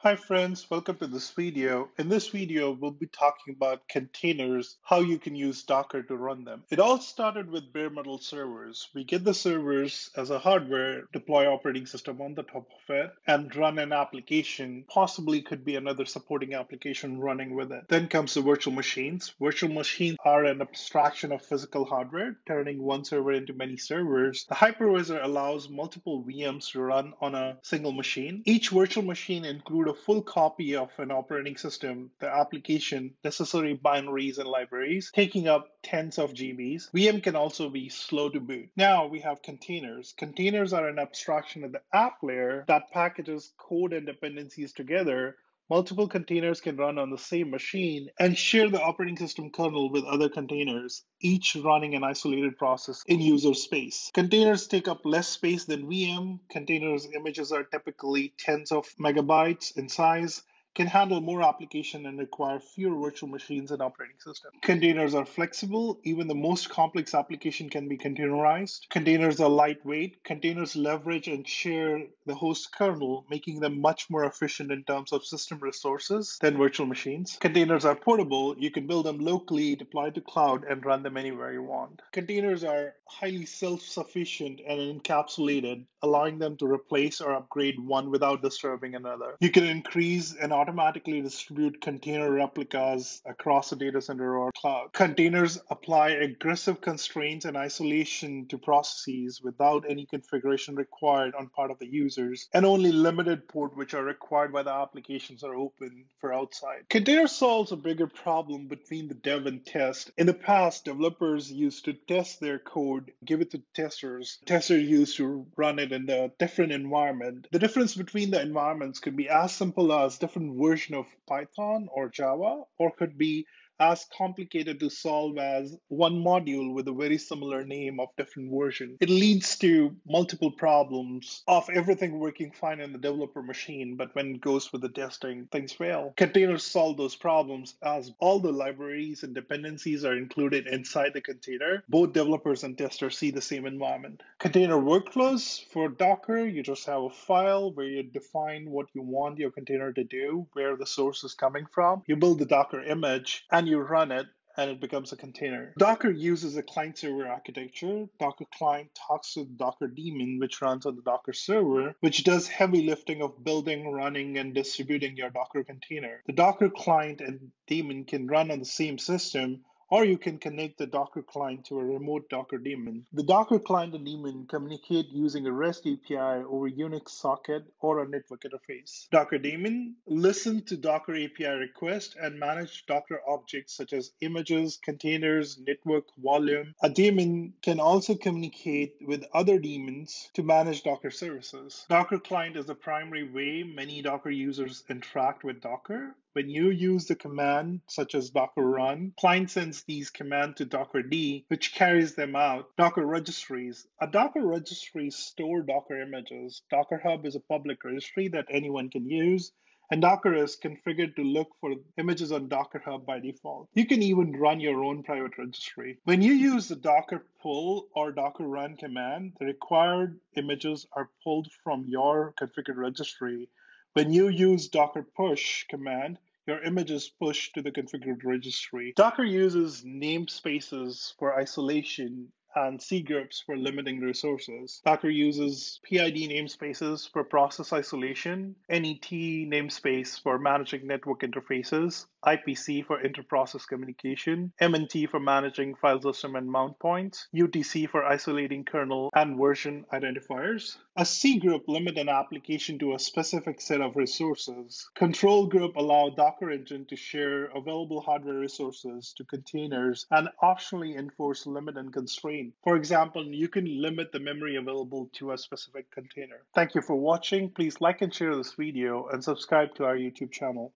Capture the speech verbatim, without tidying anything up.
Hi friends, welcome to this video. In this video, we'll be talking about containers, how you can use Docker to run them. It all started with bare metal servers. We get the servers as a hardware, deploy operating system on the top of it, and run an application, possibly could be another supporting application running with it. Then comes the virtual machines. Virtual machines are an abstraction of physical hardware, turning one server into many servers. The hypervisor allows multiple V Ms to run on a single machine. Each virtual machine includes a full copy of an operating system, the application, necessary binaries and libraries, taking up tens of G Bs. V M can also be slow to boot. Now we have containers. Containers are an abstraction of the app layer that packages code and dependencies together. Multiple containers can run on the same machine and share the operating system kernel with other containers, each running an isolated process in user space. Containers take up less space than V M. Containers images are typically tens of megabytes in size, can handle more application and require fewer virtual machines and operating systems. Containers are flexible. Even the most complex application can be containerized. Containers are lightweight. Containers leverage and share the host kernel, making them much more efficient in terms of system resources than virtual machines. Containers are portable. You can build them locally, deploy to cloud, and run them anywhere you want. Containers are highly self-sufficient and encapsulated, allowing them to replace or upgrade one without disturbing another. You can increase and automatically distribute container replicas across a data center or cloud. Containers apply aggressive constraints and isolation to processes without any configuration required on part of the users, and only limited port which are required by the applications are open for outside. Container solves a bigger problem between the dev and test. In the past, developers used to test their code, give it to testers. Testers used to run it in a different environment. The difference between the environments could be as simple as different version of Python or Java, or could be as complicated to solve as one module with a very similar name of different version. It leads to multiple problems of everything working fine in the developer machine, but when it goes with the testing, things fail. Containers solve those problems as all the libraries and dependencies are included inside the container. Both developers and testers see the same environment. Container workflows for Docker, you just have a file where you define what you want your container to do, where the source is coming from. You build the Docker image and you run it, and it becomes a container. Docker uses a client-server architecture. Docker client talks to the Docker daemon, which runs on the Docker server, which does heavy lifting of building, running, and distributing your Docker container. The Docker client and daemon can run on the same system, or you can connect the Docker client to a remote Docker daemon. The Docker client and daemon communicate using a REST A P I over Unix socket or a network interface. Docker daemon listen to Docker A P I requests and manage Docker objects such as images, containers, network, volume. A daemon can also communicate with other daemons to manage Docker services. Docker client is the primary way many Docker users interact with Docker. When you use the command such as docker run, client sends these commands to dockerd, which carries them out. Docker registries. A Docker registry stores Docker images. Docker Hub is a public registry that anyone can use, and Docker is configured to look for images on Docker Hub by default. You can even run your own private registry. When you use the docker pull or docker run command, the required images are pulled from your configured registry. When you use docker push command, your image is pushed to the configured registry. Docker uses namespaces for isolation and cgroups for limiting resources. Docker uses P I D namespaces for process isolation, N E T namespace for managing network interfaces, I P C for inter-process communication, M N T for managing file system and mount points, U T C for isolating kernel and version identifiers. A cgroup limits an application to a specific set of resources. Control group allow Docker engine to share available hardware resources to containers and optionally enforce limit and constraint. For example, you can limit the memory available to a specific container. Thank you for watching. Please like and share this video and subscribe to our YouTube channel.